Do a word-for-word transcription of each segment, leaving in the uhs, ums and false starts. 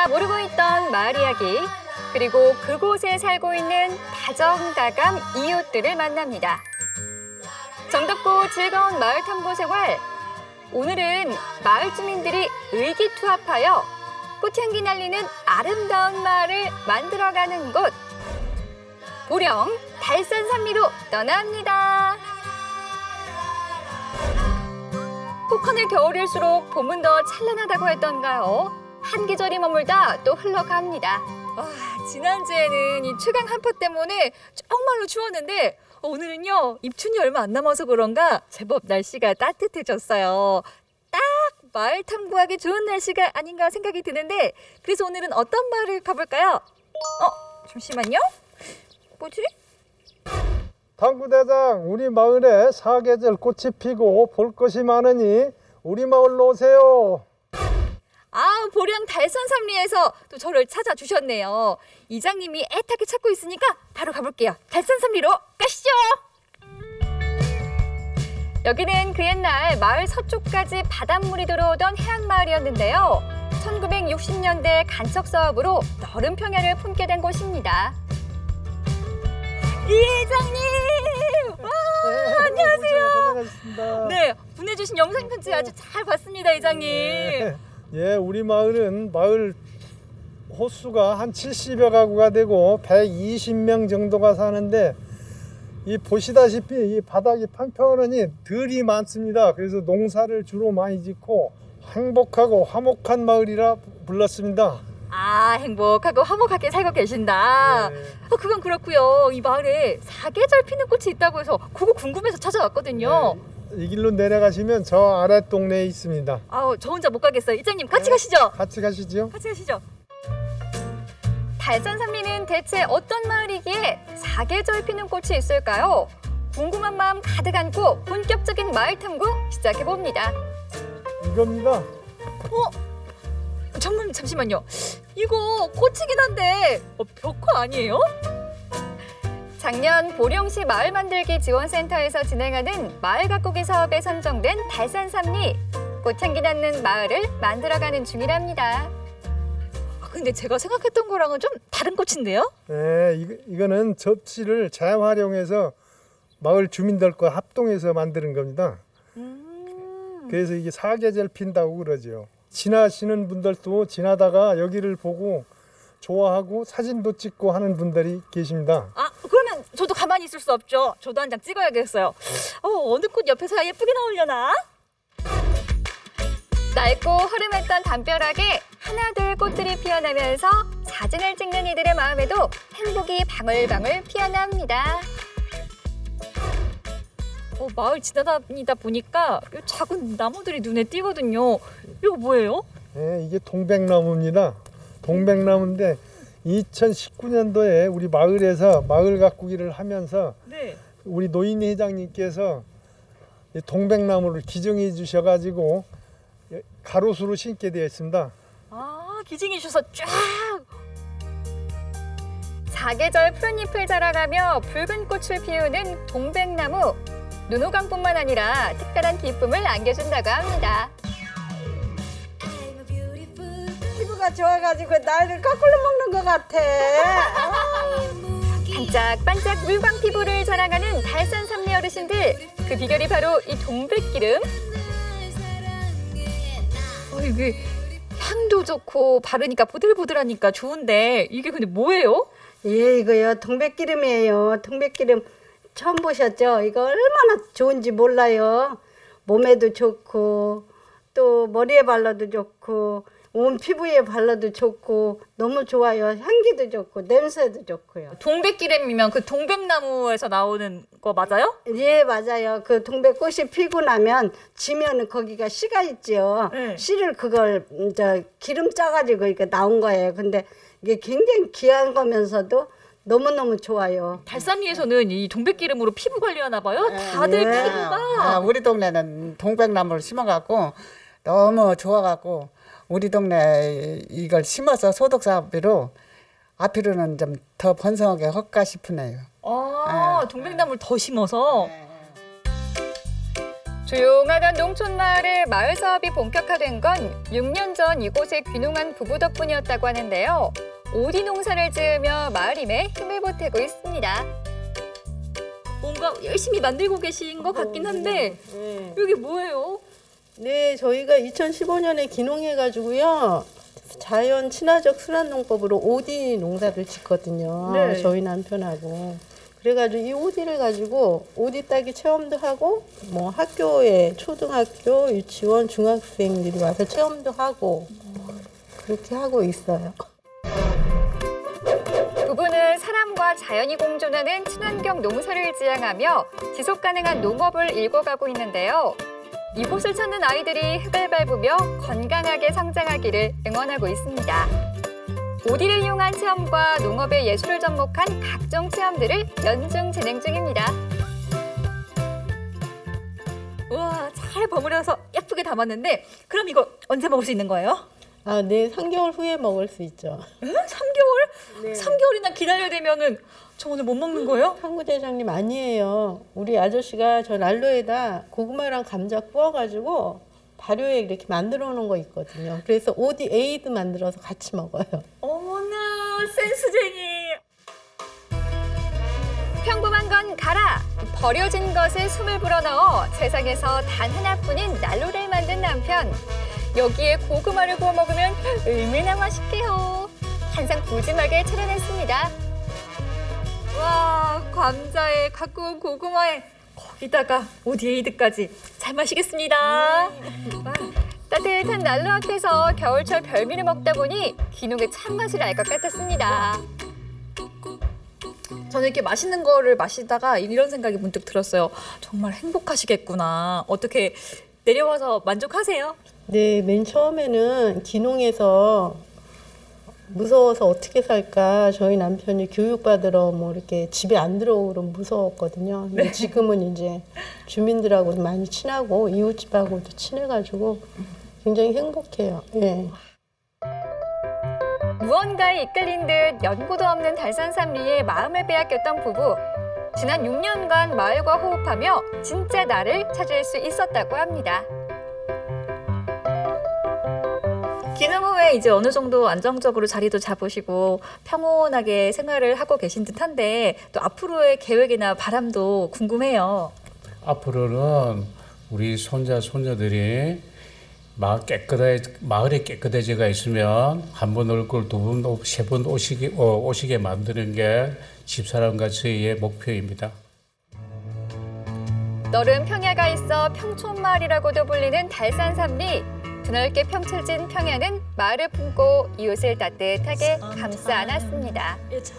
누구나 모르고 있던 마을 이야기, 그리고 그곳에 살고 있는 다정다감 이웃들을 만납니다. 정답고 즐거운 마을 탐구 생활. 오늘은 마을 주민들이 의기투합하여 꽃향기 날리는 아름다운 마을을 만들어가는 곳. 보령 달산삼리로 떠납니다. 혹하는 겨울일수록 봄은 더 찬란하다고 했던가요? 한 계절이 머물다 또 흘러갑니다. 와, 지난주에는 이 최강 한파 때문에 정말로 추웠는데 오늘은요, 입춘이 얼마 안 남아서 그런가 제법 날씨가 따뜻해졌어요. 딱 마을 탐구하기 좋은 날씨가 아닌가 생각이 드는데, 그래서 오늘은 어떤 마을을 가볼까요? 어, 잠시만요. 뭐지? 탐구대장, 우리 마을에 사계절 꽃이 피고 볼 것이 많으니 우리 마을로 오세요. 아, 보령 달산삼리에서 또 저를 찾아주셨네요. 이장님이 애타게 찾고 있으니까 바로 가볼게요. 달산삼리로 가시죠. 여기는 그 옛날 마을 서쪽까지 바닷물이 들어오던 해안마을이었는데요. 천구백육십 년대 간척 사업으로 넓은 평야를 품게 된 곳입니다. 이장님! 와, 네, 안녕하세요. 고생하셨습니다. 네, 보내주신 영상 편지 아주 잘 봤습니다, 이장님. 네. 예, 우리 마을은 마을 호수가 한 칠십여 가구가 되고 백이십 명 정도가 사는데, 이 보시다시피 이 바닥이 평평하니 들이 많습니다. 그래서 농사를 주로 많이 짓고 행복하고 화목한 마을이라 불렀습니다. 아, 행복하고 화목하게 살고 계신다. 네. 어, 그건 그렇고요. 이 마을에 사계절 피는 꽃이 있다고 해서 그거 궁금해서 찾아왔거든요. 네, 이 길로 내려가시면 저 아래 동네에 있습니다. 아우, 저 혼자 못 가겠어요. 이장님 같이 네, 가시죠. 같이 가시죠. 같이 가시죠. 달산삼리는 대체 어떤 마을이기에 사계절 피는 꽃이 있을까요? 궁금한 마음 가득 안고 본격적인 마을 탐구 시작해봅니다. 이겁니다. 어? 잠깐만, 잠시만요. 이거 꽃이긴 한데 어, 벽화 아니에요? 작년 보령시 마을 만들기 지원센터에서 진행하는 마을 가꾸기 사업에 선정된 달산삼리. 꽃향기 나는 마을을 만들어가는 중이랍니다. 아, 근데 제가 생각했던 거랑은 좀 다른 꽃인데요? 네, 이거, 이거는 접시를 재활용해서 마을 주민들과 합동해서 만드는 겁니다. 음. 그래서 이게 사계절 핀다고 그러죠. 지나시는 분들도 지나다가 여기를 보고 좋아하고 사진도 찍고 하는 분들이 계십니다. 아, 그러면 저도 가만히 있을 수 없죠. 저도 한 장 찍어야겠어요. 어, 어느 꽃 옆에서 예쁘게 나오려나? 낡고 허름했던 담벼락에 하나둘 꽃들이 피어나면서 사진을 찍는 이들의 마음에도 행복이 방울방울 피어납니다. 어, 마을 지나다니다 보니까 이 작은 나무들이 눈에 띄거든요. 이거 뭐예요? 네, 이게 동백나무입니다. 동백나무인데 이천십구 년도에 우리 마을에서 마을 가꾸기를 하면서 네. 우리 노인 회장님께서 이 동백나무를 기증해 주셔가지고 가로수로 심게 되어 있습니다. 아, 기증해 주셔서 쫙! 사계절 푸른 잎을 자라가며 붉은 꽃을 피우는 동백나무. 눈호강뿐만 아니라 특별한 기쁨을 안겨준다고 합니다. 피부가 좋아가지고 나이를 거꾸로 먹는 것 같아. 반짝반짝 물광 피부를 자랑하는 달산삼리 어르신들. 그 비결이 바로 이 동백기름. 어, 이게 향도 좋고 바르니까 보들보들하니까 좋은데 이게 근데 뭐예요? 예, 이거요. 동백기름이에요. 동백기름 처음 보셨죠? 이거 얼마나 좋은지 몰라요. 몸에도 좋고 또 머리에 발라도 좋고 온 피부에 발라도 좋고 너무 좋아요. 향기도 좋고 냄새도 좋고요. 동백기름이면 그 동백나무에서 나오는 거 맞아요? 예, 맞아요. 그 동백꽃이 피고 나면 지면은 거기가 씨가 있죠. 네. 씨를 그걸 저 기름 짜가지고 이렇게 나온 거예요. 근데 이게 굉장히 귀한 거면서도 너무너무 좋아요. 달산리에서는 이 동백기름으로 피부 관리하나 봐요? 다들 예. 피부가. 아, 우리 동네는 동백나무를 심어갖고 너무 좋아갖고 우리 동네 이걸 심어서 소독사비로 앞으로는 좀 더 번성하게 할까 싶으네요. 아, 동백나무를 더 심어서. 조용하던 농촌 마을에 마을 사업이 본격화된 건 육 년 전 이곳에 귀농한 부부 덕분이었다고 하는데요. 오디 농사를 지으며 마을임에 힘을 보태고 있습니다. 뭔가 열심히 만들고 계신 것 같긴 한데 네. 여기 뭐예요? 네, 저희가 이천십오 년에 기농해가지고요. 자연 친화적 순환농법으로 오디 농사를 짓거든요. 네. 저희 남편하고. 그래가지고 이 오디를 가지고 오디 따기 체험도 하고 뭐 학교에 초등학교, 유치원, 중학생들이 와서 체험도 하고 그렇게 하고 있어요. 부부는 사람과 자연이 공존하는 친환경 농사를 지향하며 지속 가능한 농업을 일궈가고 있는데요. 이곳을 찾는 아이들이 흙을 밟으며 건강하게 성장하기를 응원하고 있습니다. 오디를 이용한 체험과 농업의 예술을 접목한 각종 체험들을 연중 진행 중입니다. 우와, 잘 버무려서 예쁘게 담았는데 그럼 이거 언제 먹을 수 있는 거예요? 아, 네, 삼 개월 후에 먹을 수 있죠. 에? 삼 개월? 삼 개월이나 기다려야 되면은 저 오늘 못 먹는 거예요? 상구 대장님 아니에요. 우리 아저씨가 저 난로에다 고구마랑 감자 구워가지고 발효에 이렇게 만들어 놓은 거 있거든요. 그래서 오디 에이드 만들어서 같이 먹어요. 어머나, 센스쟁이. 평범한 건 가라. 버려진 것에 숨을 불어넣어 세상에서 단 하나뿐인 난로를 만든 남편. 여기에 고구마를 구워 먹으면 얼마나 맛있게요. 항상 푸짐하게 차려냈습니다. 와, 감자에 갖고 온 고구마에 거기다가 오디에이드까지 잘 마시겠습니다. 와, 따뜻한 난로 앞에서 겨울철 별미를 먹다 보니 기농의 참맛을 알 것 같았습니다. 저는 이렇게 맛있는 거를 마시다가 이런 생각이 문득 들었어요. 정말 행복하시겠구나. 어떻게 내려와서 만족하세요? 네, 맨 처음에는 기농에서 무서워서 어떻게 살까 저희 남편이 교육받으러 뭐 이렇게 집에 안 들어오고 그러면 무서웠거든요. 근데 지금은 이제 주민들하고도 많이 친하고 이웃집하고도 친해가지고 굉장히 행복해요. 예. 무언가에 이끌린 듯 연고도 없는 달산삼리에 마음을 빼앗겼던 부부. 지난 육 년간 마을과 호흡하며 진짜 나를 찾을 수 있었다고 합니다. 기농 후에 이제 어느 정도 안정적으로 자리도 잡으시고 평온하게 생활을 하고 계신 듯한데 또 앞으로의 계획이나 바람도 궁금해요. 앞으로는 우리 손자 손녀들이 마을 깨끗해 마을에 깨끗해져가 있으면 한 번 올 걸 두 번, 세 번 오시게 어, 오시게 만드는 게 집사람과 저희의 목표입니다. 너른 평야가 있어 평촌마을이라고도 불리는 달산삼리. 드넓게 펼쳐진 평야는 마을을 품고 이웃을 따뜻하게 감싸 안았습니다.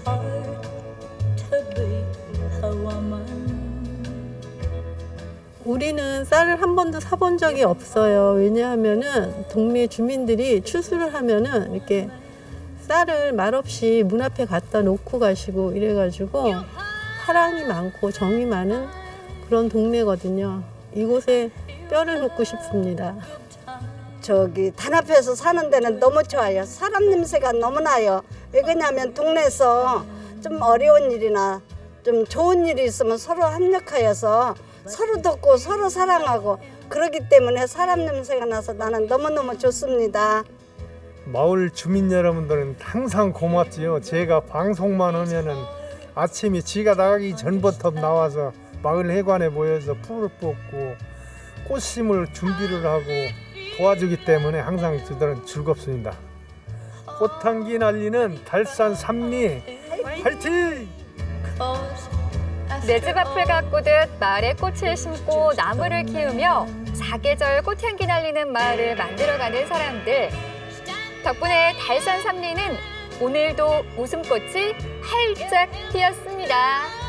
우리는 쌀을 한 번도 사본 적이 없어요. 왜냐하면은 동네 주민들이 추수를 하면은 이렇게 쌀을 말없이 문 앞에 갖다 놓고 가시고 이래가지고 사랑이 많고 정이 많은 그런 동네거든요. 이곳에 뼈를 묻고 싶습니다. 저기 단합해서 사는 데는 너무 좋아요. 사람 냄새가 너무 나요. 왜 그러냐면 동네에서 좀 어려운 일이나 좀 좋은 일이 있으면 서로 협력하여서 서로 돕고 서로 사랑하고 그러기 때문에 사람 냄새가 나서 나는 너무너무 좋습니다. 마을 주민 여러분들은 항상 고맙지요. 제가 방송만 하면은 아침에 지가 나가기 전부터 나와서 마을 회관에 모여서 풀을 뽑고 꽃 심을 준비를 하고 도와주기 때문에 항상 저들은 즐겁습니다. 꽃향기 날리는 달산 삼리 화이팅! 내 집 앞을 가꾸듯 마을에 꽃을 심고 나무를 키우며 사계절 꽃향기 날리는 마을을 만들어가는 사람들. 덕분에 달산 삼리는 오늘도 웃음꽃이 활짝 피었습니다.